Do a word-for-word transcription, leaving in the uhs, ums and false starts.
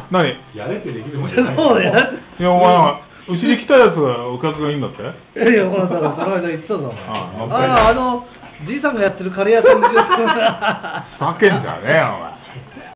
何？ やれってできるもんじゃない。 そうね。 いや、お前、うちに来たやつがお客がいいんだって？ いや、ほら、だからこの間言ってたぞ。 ああ、あの、じいさんがやってるカレー屋さんですよ。 ふざけんじゃねえよ、お前。